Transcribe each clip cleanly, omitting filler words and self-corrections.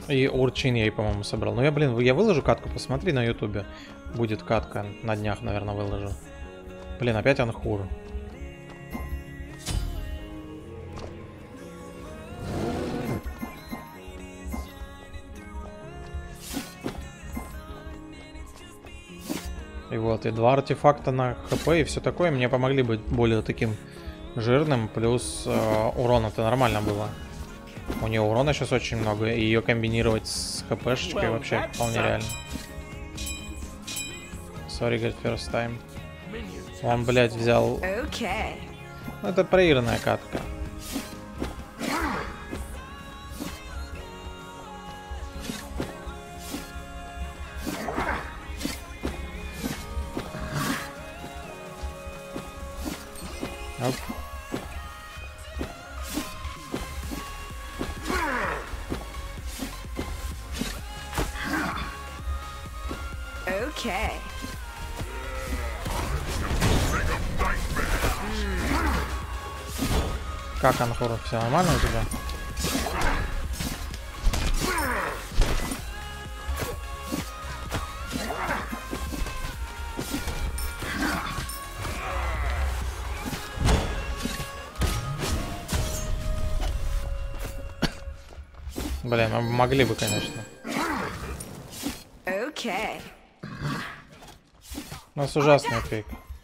И урчин я, по-моему, собрал. Ну я, блин, я выложу катку, посмотри на ютубе. Будет катка, на днях, наверное, выложу. Блин, опять Анхур. И вот, и 2 артефакта на хп и все такое. Мне помогли быть более таким жирным. Плюс урона-то нормально было. У нее урона сейчас очень много. И ее комбинировать с хпшечкой вообще вполне реально. Sorry, говорит, first time. Он, блядь, взял... Ну, это проигранная катка. Оп. Okay. Как, Анхур, все нормально у тебя? Блин, мы могли бы, конечно. Okay. У нас ужасный пик.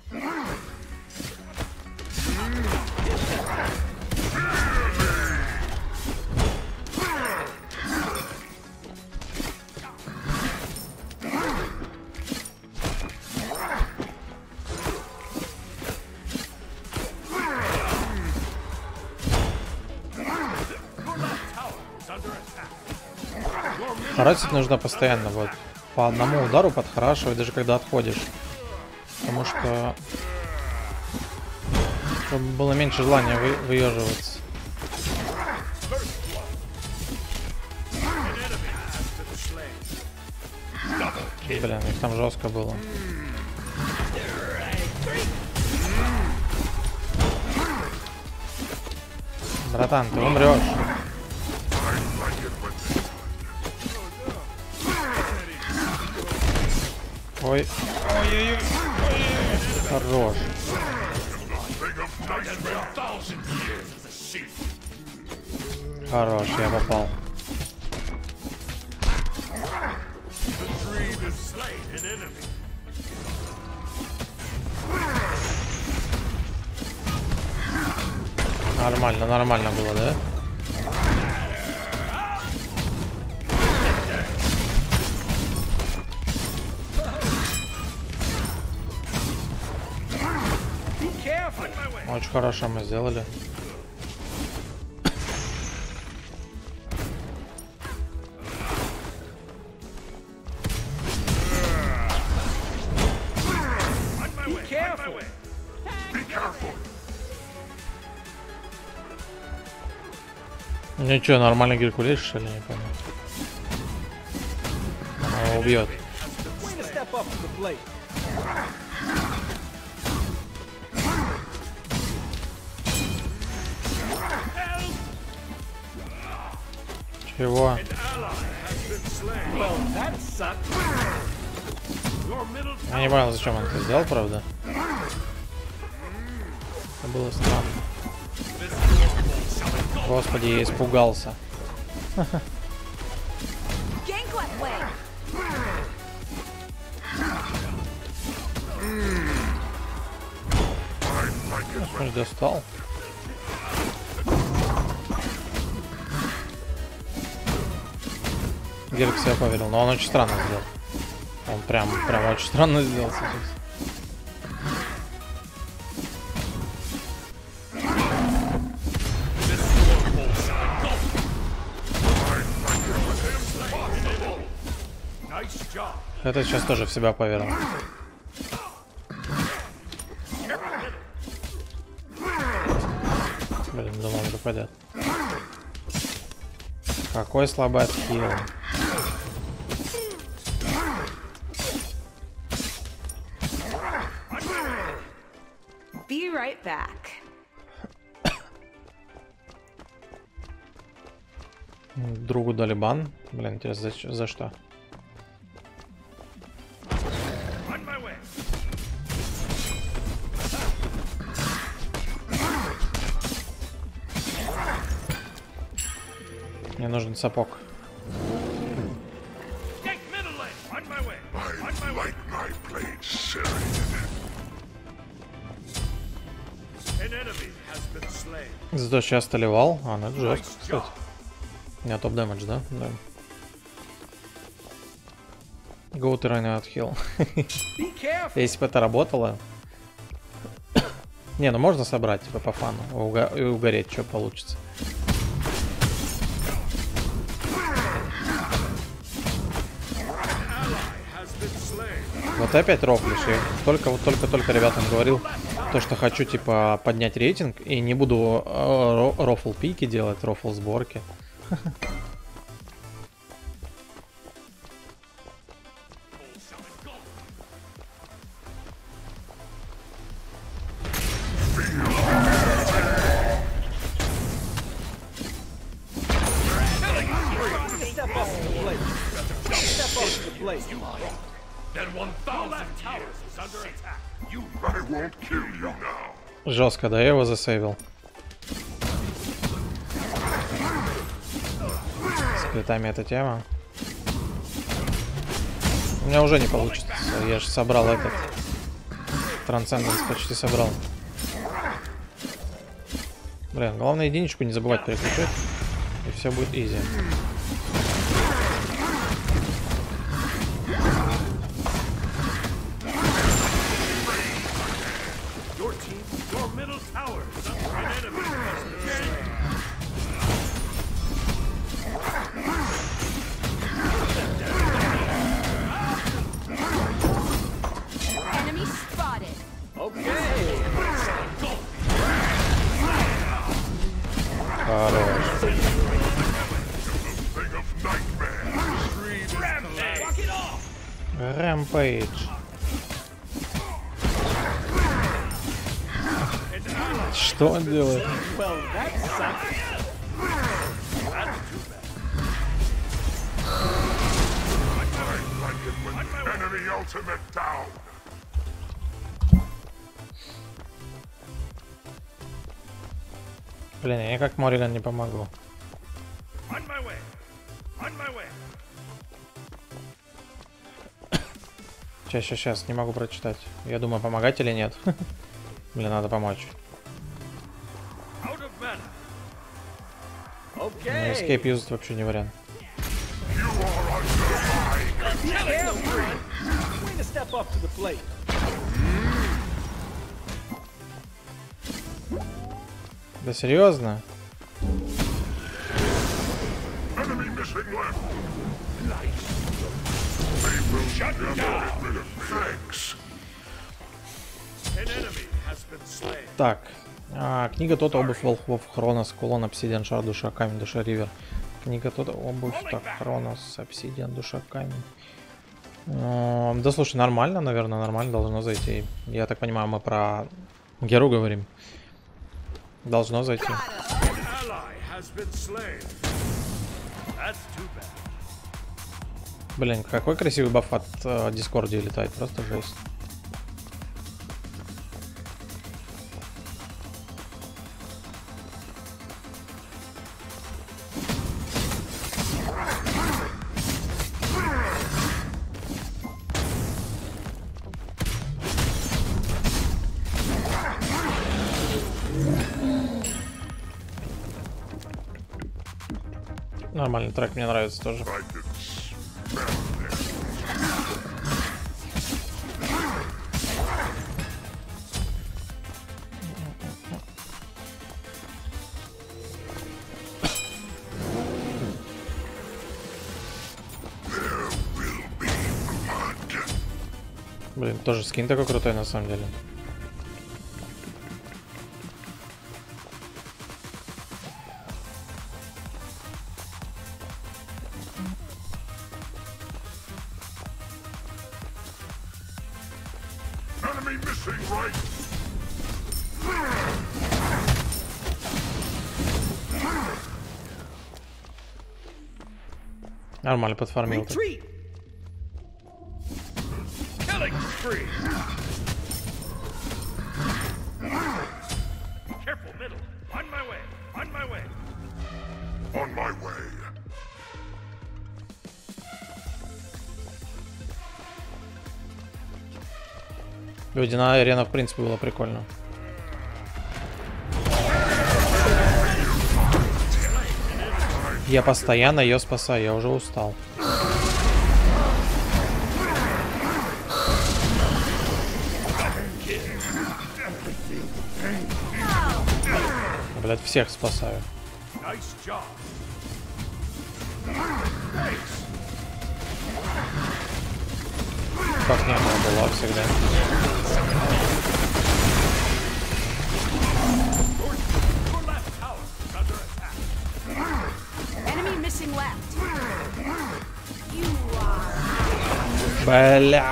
Харасить нужно постоянно, вот. По одному удару подхарашивать, даже когда отходишь. Потому что... Чтобы было меньше желания выеживаться. Блин, их там жестко было. Братан, ты умрешь. Ой. Ой-ой-ой. Хорош. Хорош, я попал. Нормально, нормально было, да? Очень хорошо мы сделали. Ничего, нормально Геркулес, что ли, не понял. Она его убьет. Чего? Я не понял, зачем он это сделал, правда? Это было странно. Господи, я испугался. Господи, достал. Герк себя поверил, но он очень странно сделал. Он прям очень странно сделал сейчас. Это сейчас тоже в себя поверил. Блин, думал, он попадет. Какой слабый отхил. Be right back. Другу дали бан. Блин, интересно, за что? Мне нужен сапог. Зато часто ливал. А, ну это жестко, кстати. У меня топ-дэмэдж, да? Да. Go to run out heal. Если бы это работало... Не, ну можно собрать, типа, по фану. И угореть, что получится. Вот ты опять рофлишь. Я только ребятам говорил, то, что хочу, типа, поднять рейтинг. И не буду рофл пики делать, рофл сборки. Жестко, да, я его засейвил. С критами эта тема. У меня уже не получится. Я же собрал этот. Трансценденс почти собрал. Блин, главное единичку не забывать переключать. И все будет изи. Рэмпейдж. Что он делает? Блин, я никак Мориган не помогу. Сейчас, не могу прочитать. Я думаю, помогать или нет. Блин, надо помочь. Ну, escape юзать вообще не вариант. Да серьезно? Так, книга Тота, обувь волхвов, Хронос, кулон, обсидиан, шар, душа, камень, душа, ривер. Книга Тота, обувь, так, Хронос, обсидиан, душа, камень. Да слушай, нормально, наверное, нормально должно зайти. Я так понимаю, мы про Геру говорим. Должно зайти. Блин, какой красивый баф от Дискордии летает, просто жесть. Нормальный трек, мне нравится тоже. Блин, тоже скин такой крутой на самом деле. Нормально подформил. Люди, на арена в принципе было прикольно. Я постоянно ее спасаю, я уже устал. Блять, всех спасаю. Как не была всегда. Бля.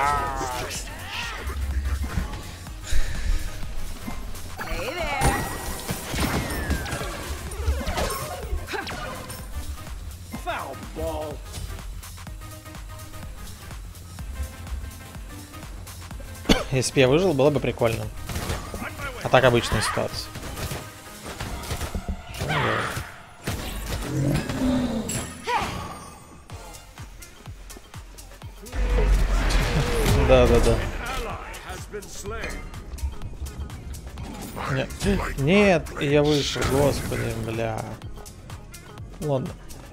Если бы я выжил, было бы прикольно. А так обычная ситуация. Да. Нет, я вышел, господи, бля. Ладно.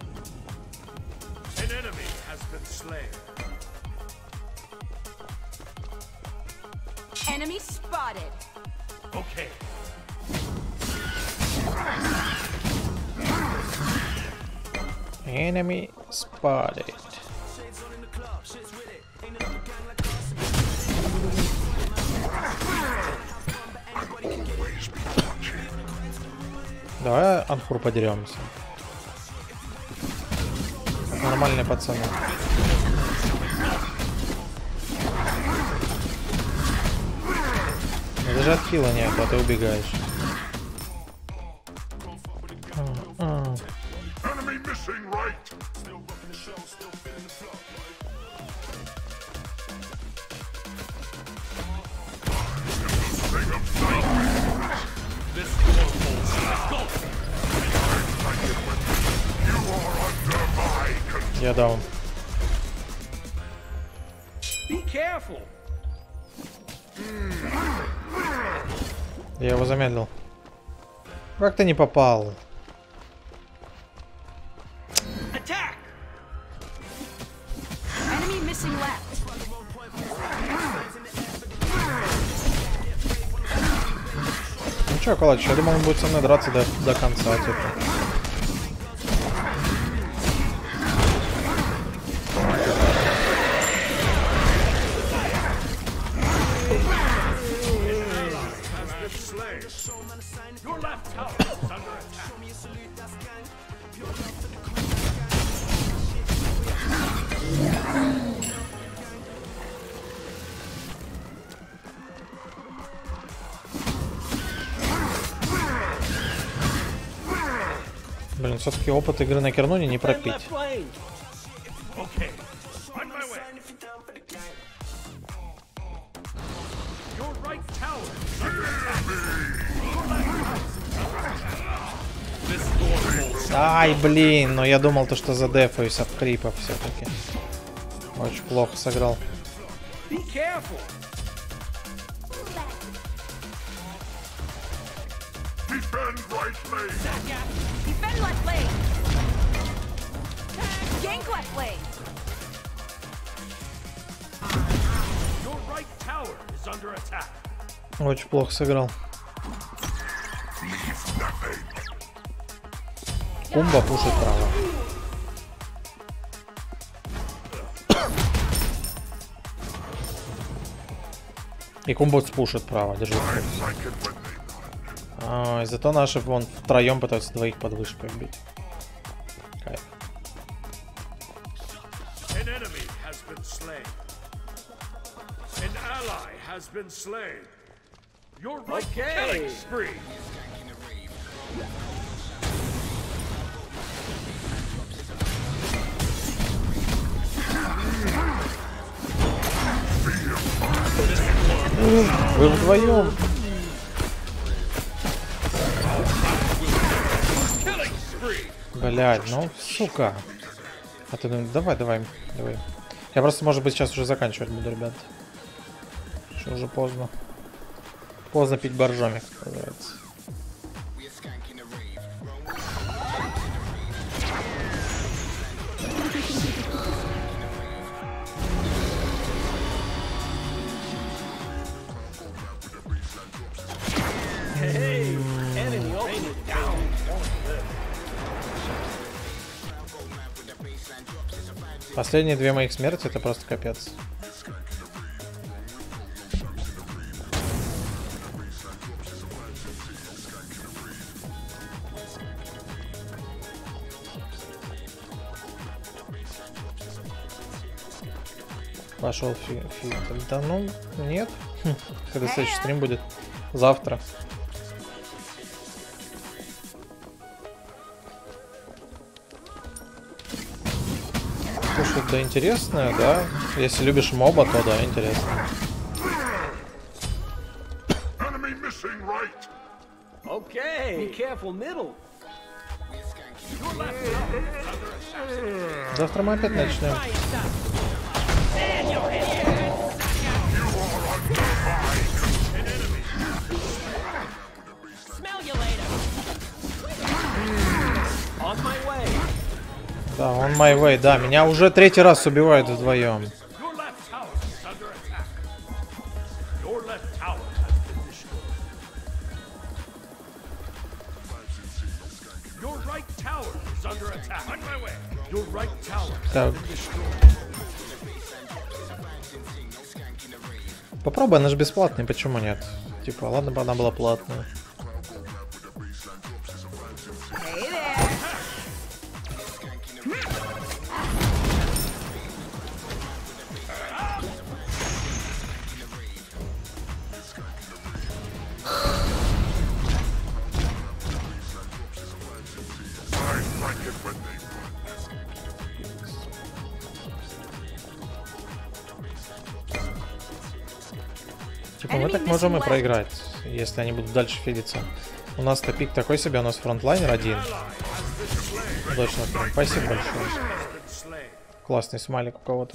Enemy spotted. Okay. Enemy spotted. Давай Анхур подеремся. Нормальные пацаны. Даже от хила нет, а ты убегаешь. Я даун. Я его замедлил. Как ты не попал? Ну чё, Калач, я думал, он будет со мной драться до конца, типа. Блин, все-таки опыт игры на Кернуне не пропить. Ай, блин, но я думал, то, что задефаюсь от крипов все-таки. Очень плохо сыграл. Очень плохо сыграл. Кумба пушит право. И Кумба спушит право, держи. И зато наши вон втроем пытаются двоих под вышкой бить. Кайф. Вы вдвоем. Блядь, ну сука. А ты думаешь, давай. Я просто, может быть, сейчас уже заканчивать буду, ребят. Что уже поздно. Поздно пить боржоми, как называется. Последние 2 моих смерти — это просто капец. Пошел фильтр. Да ну, нет. Когда следующий стрим будет? Завтра. Слушай, да интересно, да? Если любишь моба, то да, интересно. Завтра мы опять начнем. Да, on my way, да, меня уже 3-й раз убивают вдвоем. Так. Попробуй, она же бесплатная, почему нет? Типа, ладно бы она была платная. Типа мы так можем и проиграть, если они будут дальше фидиться. У нас-то пик такой себе, у нас фронтлайнер один. Удачно, спасибо большое. Классный смайлик у кого-то.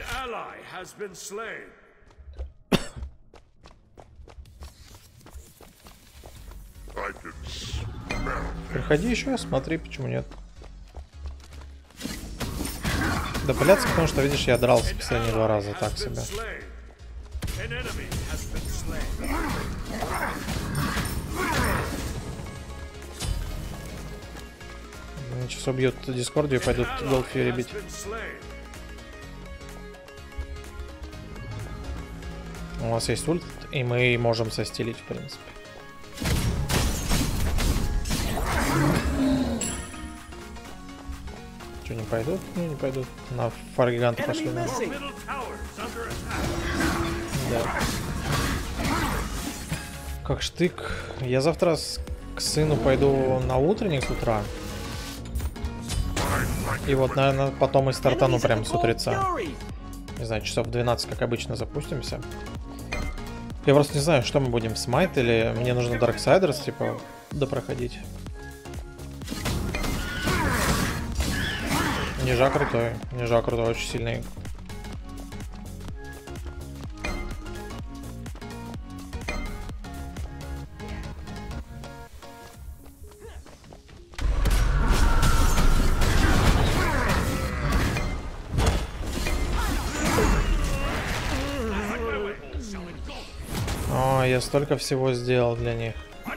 Приходи еще, смотри, почему нет. Да паляться, потому что, видишь, я дрался последние 2 раза, так себе. Сейчас убьют Дискордию и пойдут Голдфьюри бить. У нас есть ульт, и мы можем состелить, в принципе. Что, не пойдут? Ну, не пойдут. На фар-гиганта пошли. Да. Как штык. Я завтра к сыну пойду на утренник с утра. И вот, наверное, потом и стартану прям с утреца. Не знаю, часов 12, как обычно, запустимся. Я просто не знаю, что мы будем, смайт или мне нужно Darksiders, типа, допроходить. Нижа крутой, очень сильный. О, я столько всего сделал для них.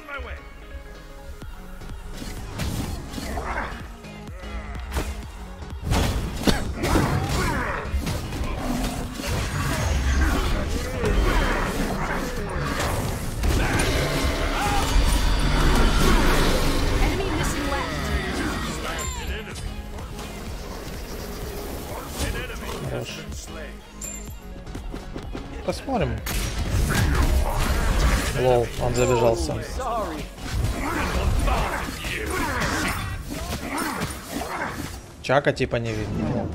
Посмотрим. Лол, он забежался. Чака типа не видно.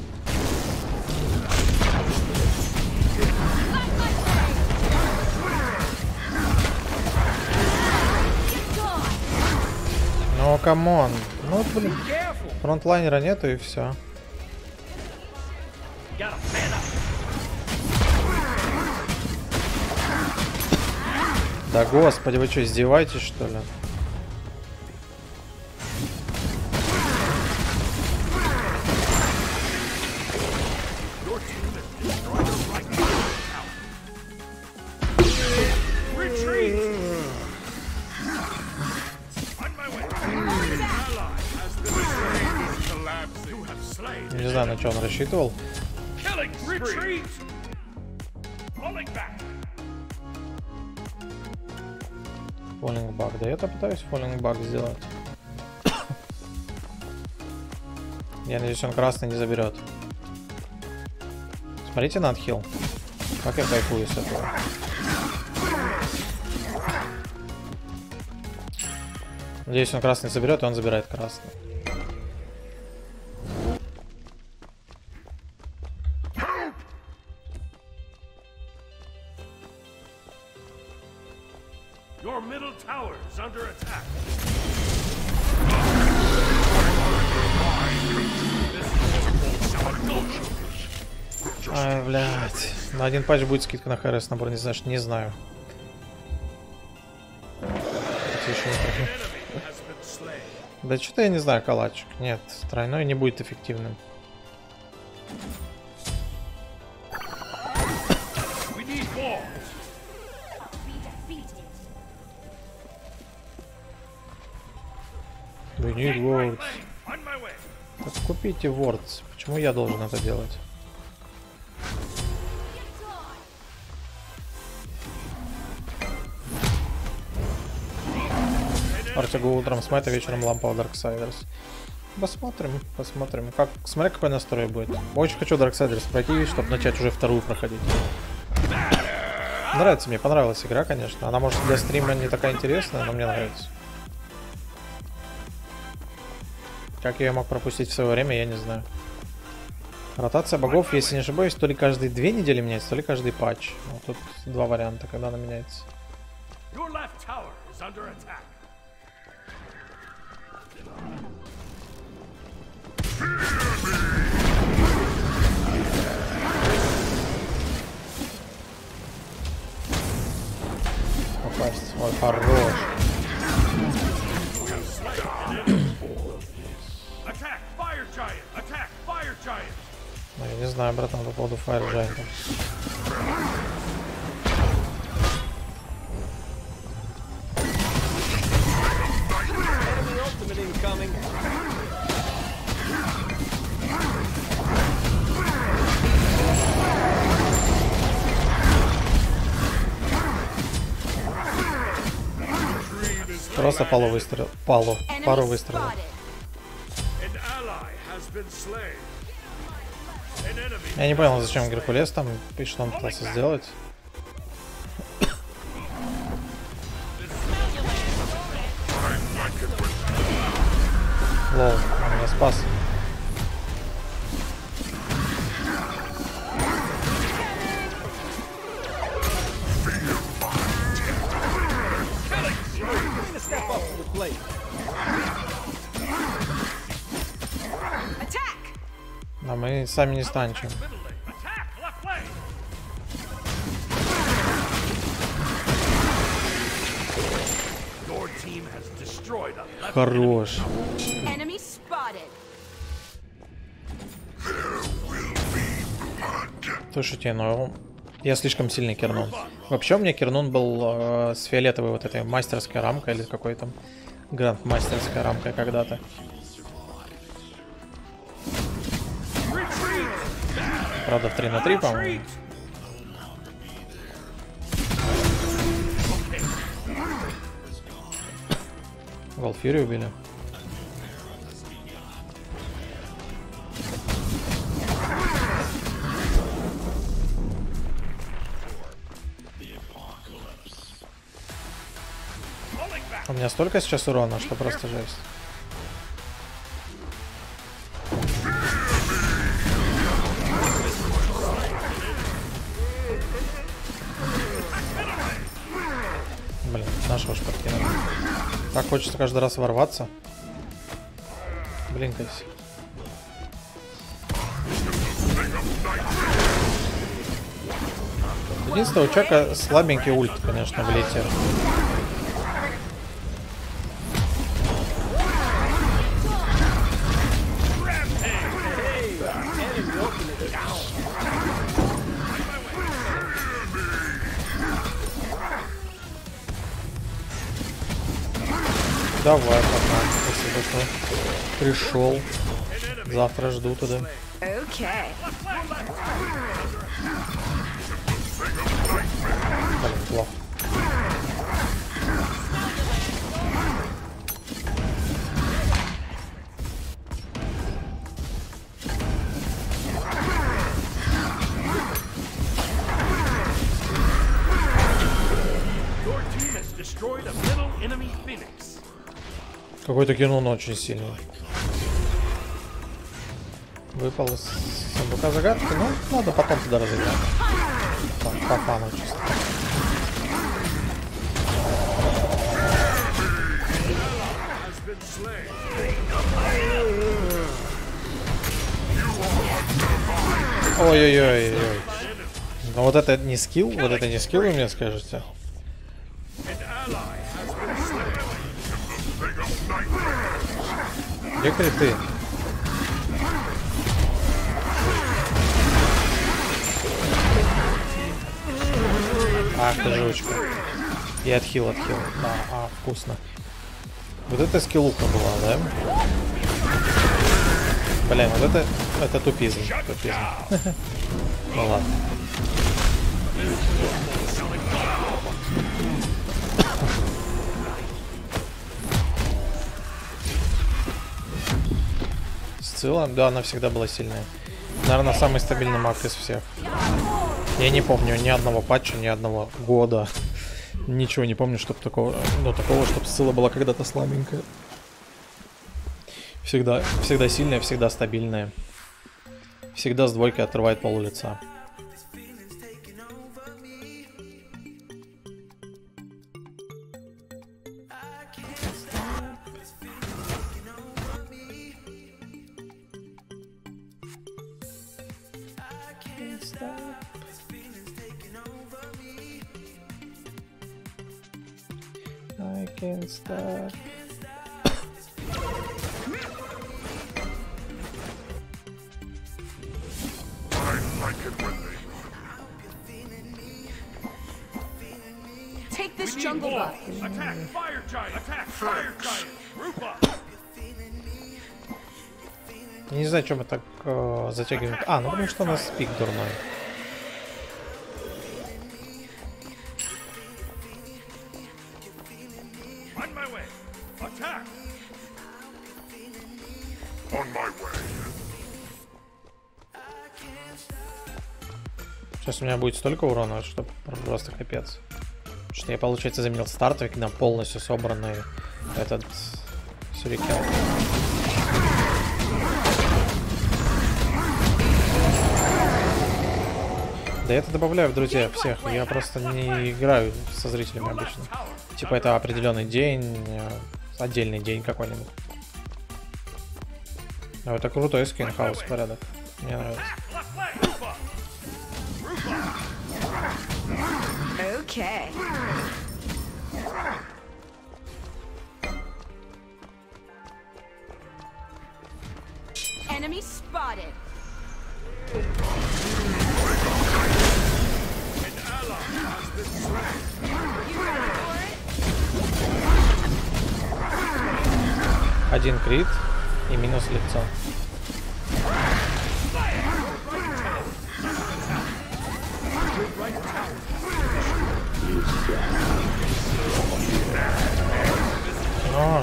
Ну, камон. Ну, блин. Фронтлайнера нету и все. Да господи, вы что, издеваетесь, что ли? Не знаю, на что он рассчитывал. Фоллинг баг. Да я-то пытаюсь фоллинг баг сделать. Я надеюсь, он красный не заберет. Смотрите на отхил. Как я кайфую с этого. Надеюсь, он красный заберет, и он забирает красный. Ай, блядь. На один патч будет скидка на ХРС набор, не знаешь, не знаю. Да что-то я не знаю, калачик. Нет, тройной не будет эффективным. We need words. Так купите words. Почему я должен это делать? Артигу утром смайт, а вечером лампа у Darksiders. Посмотрим, посмотрим. Как, смотри, какой настрой будет. Очень хочу Darksiders пройти, чтобы начать уже вторую проходить. Нравится мне, понравилась игра, конечно. Она, может, для стрима не такая интересная, но мне нравится. Как я ее мог пропустить в свое время, я не знаю. Ротация богов, если не ошибаюсь, то ли каждые 2 недели меняется, то ли каждый патч. Вот тут два варианта, когда она меняется. Попасть. Ой, хорош. Ну, я не знаю, братан, по поводу Fire Giant. Просто пару выстрелов. Я не понял, зачем Геркулес там и что он пытался сделать. Лол, он меня спас. А мы сами не станчим. Хорош. Слушайте, ну я слишком сильный Кернун. Вообще у меня Кернун был с фиолетовой вот этой мастерской рамкой или какой там гранд-мастерской рамкой когда-то. Правда в 3 на 3, по-моему. Голфьюри убили. У меня столько сейчас урона, что просто жесть. Блин, нашего ж подкинули. Так хочется каждый раз ворваться. блинкайся. Единственное, у Чака слабенький ульт, конечно, влетел. Давай, погнали. Спасибо, что пришел. Завтра жду туда. Okay. Блин, плохо. Какой-то кинун очень сильный. Выпал из сундука загадки. Ну, надо потом туда разыграть. Там, по фану чисто. Ой-ой-ой-ой. Но вот это не скилл? Вот это не скилл, вы мне скажете? Где криты? Ах ты жучка. И отхил. Вкусно. Вот это скиллуха была, да? Блин, вот это тупизм. Ну ладно. Сцилла, да, она всегда была сильная. Наверное, самый стабильный маг из всех. Я не помню ни одного патча, ни одного года. Ничего не помню, чтобы такого, чтобы Сцилла была когда-то слабенькая. Всегда сильная, всегда стабильная. Всегда с двойкой отрывает пол лица. I can't stop. Take this jungle buff. Attack! Fire giant! Attack! Fire giant! Rupa! Я не знаю, что мы так затягиваем. А, ну потому что у нас пик дурной. On my way! Attack! Сейчас у меня будет столько урона, что просто капец. Потому что я, получается, заменил стартовик на полностью собранный этот сюрикен. Да я это добавляю в друзья всех. Я просто не играю со зрителями обычно. Типа это определенный день, отдельный день какой-нибудь. А это крутой скин, хаос порядок. Мне нравится. Okay. Enemy spotted. Один крит и минус лицо. Но...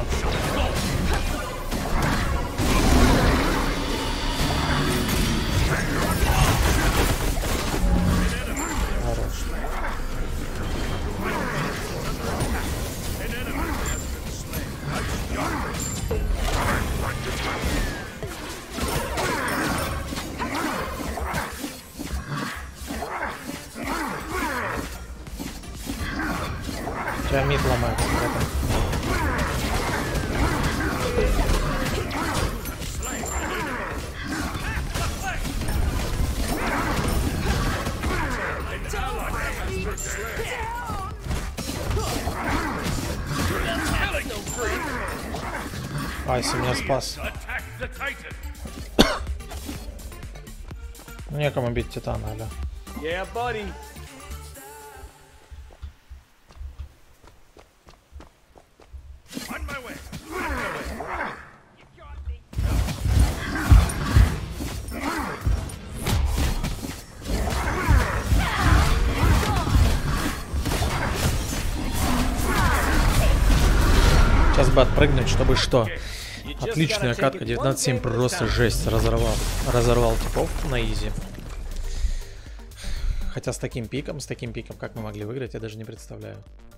Хорош. Мид ломается. Аси меня спас. Attack the Titan. Некому бить Титана, аля. Yeah, buddy. On my way. Сейчас бы отпрыгнуть, чтобы что? You just Отличная gotta take катка, it one 19-7, game at a просто time. жесть, разорвал типов на изи. Хотя с таким пиком, как мы могли выиграть, я даже не представляю.